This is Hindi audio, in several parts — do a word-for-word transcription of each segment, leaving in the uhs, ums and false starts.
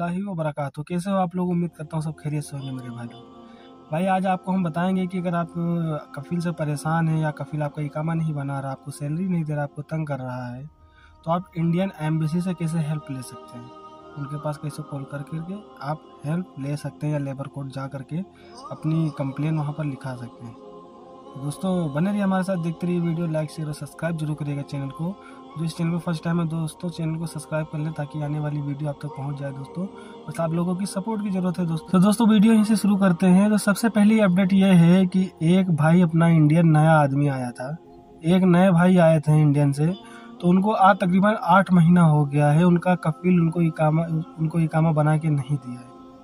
रहमतुल्लाहि व बरकातहू। कैसे हो आप लोग? उम्मीद करता हूँ सब खैरियत से होंगे मेरे भाई लोग। भाई आज आपको हम बताएंगे कि अगर आप कफील से परेशान हैं या कफील आपका इकामा नहीं बना रहा, आपको सैलरी नहीं दे रहा, आपको तंग कर रहा है, तो आप इंडियन एम्बेसी से कैसे हेल्प ले सकते हैं, उनके पास कैसे कॉल कर करके आप हेल्प ले सकते हैं या लेबर कोर्ट जा करके अपनी कंप्लेन वहाँ पर लिखा सकते हैं। तो दोस्तों बने रहिए हमारे साथ, देखते रहिए वीडियो, लाइक शेयर और सब्सक्राइब जरूर करिएगा चैनल को। जो इस चैनल पर फर्स्ट टाइम है दोस्तों, चैनल को सब्सक्राइब कर लें ताकि आने वाली वीडियो आप तक पहुंच जाए दोस्तों। बस आप लोगों की सपोर्ट की जरूरत है दोस्तों। तो दोस्तों वीडियो यहीं से शुरू करते हैं। तो सबसे पहली अपडेट ये है कि एक भाई अपना इंडियन नया आदमी आया था, एक नए भाई आए थे इंडियन से, तो उनको आज तकरीबन आठ महीना हो गया है। उनका कफील उनको इकामा उनको इकामा बना के नहीं दिया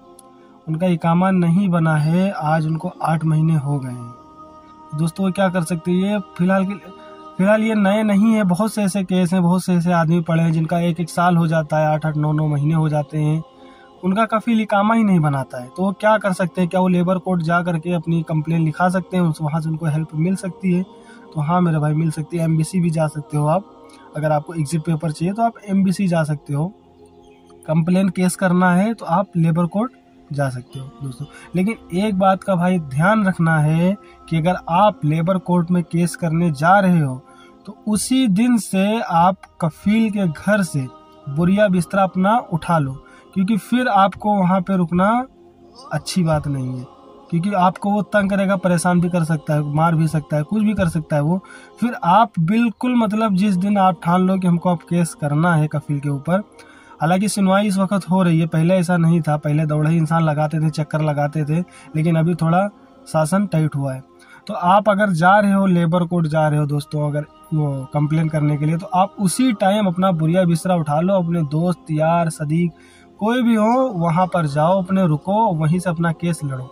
है, उनका इकामा नहीं बना है, आज उनको आठ महीने हो गए हैं दोस्तों। क्या कर सकते हैं, ये फिलहाल के फिलहाल ये नए नहीं है, बहुत से ऐसे केस हैं, बहुत से ऐसे आदमी पड़े हैं जिनका एक एक साल हो जाता है, आठ आठ नौ नौ महीने हो जाते हैं, उनका कफील इकामा ही नहीं बनाता है। तो वो क्या कर सकते हैं, क्या वो लेबर कोर्ट जा करके अपनी कंप्लेन लिखा सकते हैं, वहाँ से उनको हेल्प मिल सकती है? तो हाँ मेरे भाई मिल सकती है। एमबीसी भी जा सकते हो आप, अगर आपको एग्जिट पेपर चाहिए तो आप एमबीसी जा सकते हो। कंप्लेन केस करना है तो आप लेबर कोर्ट जा सकते हो दोस्तों। लेकिन एक बात का भाई ध्यान रखना है कि अगर आप लेबर कोर्ट में केस करने जा रहे हो तो उसी दिन से आप कफील के घर से बोरिया बिस्तरा अपना उठा लो, क्योंकि फिर आपको वहाँ पे रुकना अच्छी बात नहीं है, क्योंकि आपको वो तंग करेगा, परेशान भी कर सकता है, मार भी सकता है, कुछ भी कर सकता है वो। फिर आप बिल्कुल मतलब जिस दिन आप ठान लो कि हमको अब केस करना है कफील के ऊपर, हालांकि सुनवाई इस वक्त हो रही है, पहले ऐसा नहीं था, पहले दौड़े ही इंसान लगाते थे, चक्कर लगाते थे, लेकिन अभी थोड़ा शासन टाइट हुआ है। तो आप अगर जा रहे हो लेबर कोर्ट जा रहे हो दोस्तों, अगर वो कंप्लेन करने के लिए, तो आप उसी टाइम अपना बोरिया बिस्तरा उठा लो, अपने दोस्त यार सदीक कोई भी हो वहाँ पर जाओ, अपने रुको, वहीं से अपना केस लड़ो।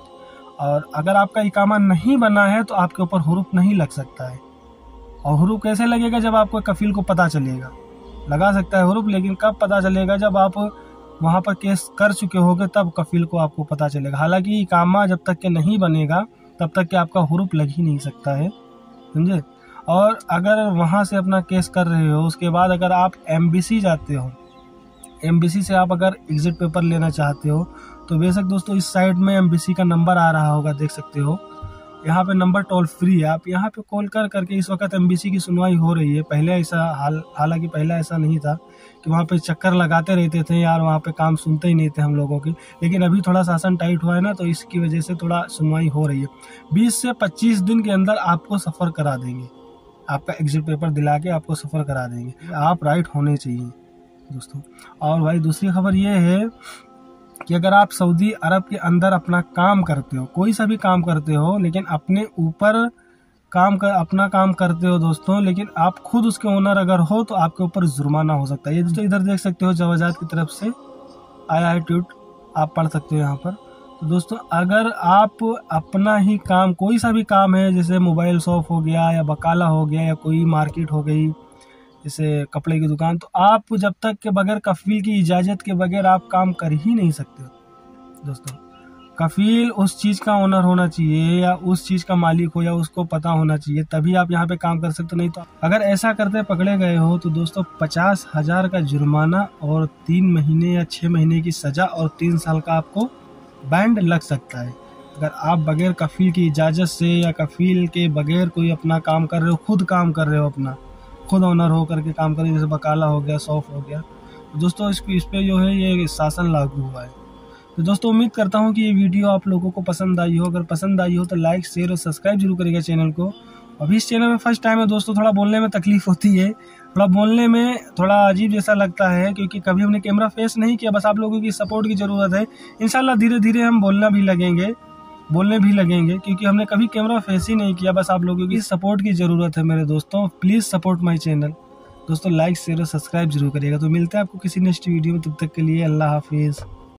और अगर आपका इकामा नहीं बना है तो आपके ऊपर हुरूफ नहीं लग सकता है। और हुरूफ कैसे लगेगा? जब आपको कफील को पता चलेगा। लगा सकता है हुरूफ, लेकिन कब पता चलेगा? जब आप वहाँ पर केस कर चुके होगे तब कफील को आपको पता चलेगा। हालांकि इकामा जब तक के नहीं बनेगा तब तक के आपका हुरूफ लग ही नहीं सकता है, समझे। और अगर वहाँ से अपना केस कर रहे हो, उसके बाद अगर आप एमबीसी जाते हो, एमबीसी से आप अगर एग्जिट पेपर लेना चाहते हो तो बेशक दोस्तों इस साइड में एमबीसी का नंबर आ रहा होगा, देख सकते हो, यहाँ पे नंबर टोल फ्री है, आप यहाँ पे कॉल कर करके इस वक्त एमबीसी की सुनवाई हो रही है। पहले ऐसा हाल हालांकि पहले ऐसा नहीं था कि वहाँ पे चक्कर लगाते रहते थे यार, वहाँ पे काम सुनते ही नहीं थे हम लोगों की, लेकिन अभी थोड़ा शासन टाइट हुआ है ना, तो इसकी वजह से थोड़ा सुनवाई हो रही है। बीस से पच्चीस दिन के अंदर आपको सफ़र करा देंगे, आपका एग्जिट पेपर दिला के आपको सफ़र करा देंगे। आप राइट होने चाहिए दोस्तों। और भाई दूसरी खबर ये है कि अगर आप सऊदी अरब के अंदर अपना काम करते हो, कोई सा भी काम करते हो, लेकिन अपने ऊपर काम कर अपना काम करते हो दोस्तों, लेकिन आप खुद उसके ओनर अगर हो तो आपके ऊपर जुर्माना हो सकता है। ये दोस्तों इधर देख सकते हो जवाजात की तरफ से आया है ट्वीट, आप पढ़ सकते हो यहाँ पर। तो दोस्तों अगर आप अपना ही काम, कोई सा भी काम है, जैसे मोबाइल शॉप हो गया या बकाला हो गया या कोई मार्केट हो गई, जैसे कपड़े की दुकान, तो आप जब तक के बगैर कफील की इजाज़त के बगैर आप काम कर ही नहीं सकते दोस्तों। कफील उस चीज़ का ओनर होना चाहिए या उस चीज़ का मालिक हो या उसको पता होना चाहिए, तभी आप यहाँ पे काम कर सकते। नहीं तो अगर ऐसा करते पकड़े गए हो तो दोस्तों पचास हजार का जुर्माना और तीन महीने या छः महीने की सज़ा और तीन साल का आपको बैंड लग सकता है। अगर आप बगैर कफील की इजाज़त से या कफील के बगैर कोई अपना काम कर रहे हो, खुद काम कर रहे हो, अपना खुद ओनर हो करके काम करें, जैसे बकाला हो गया, शॉप हो गया, तो दोस्तों इस इस पे जो है ये शासन लागू हुआ है। तो दोस्तों उम्मीद करता हूँ कि ये वीडियो आप लोगों को पसंद आई हो। अगर पसंद आई हो तो लाइक शेयर और सब्सक्राइब जरूर करिएगा चैनल को। अभी इस चैनल में फर्स्ट टाइम है दोस्तों, थोड़ा बोलने में तकलीफ होती है, थोड़ा बोलने में थोड़ा अजीब जैसा लगता है, क्योंकि कभी हमने कैमरा फेस नहीं किया, बस आप लोगों की सपोर्ट की ज़रूरत है। इंशाल्लाह धीरे धीरे हम बोलना भी लगेंगे बोलने भी लगेंगे क्योंकि हमने कभी कैमरा फेस ही नहीं किया, बस आप लोगों की सपोर्ट की ज़रूरत है मेरे दोस्तों। प्लीज़ सपोर्ट माय चैनल दोस्तों, लाइक शेयर और सब्सक्राइब जरूर करिएगा। तो मिलते हैं आपको किसी नेक्स्ट वीडियो में, तब तक के लिए अल्लाह हाफिज़।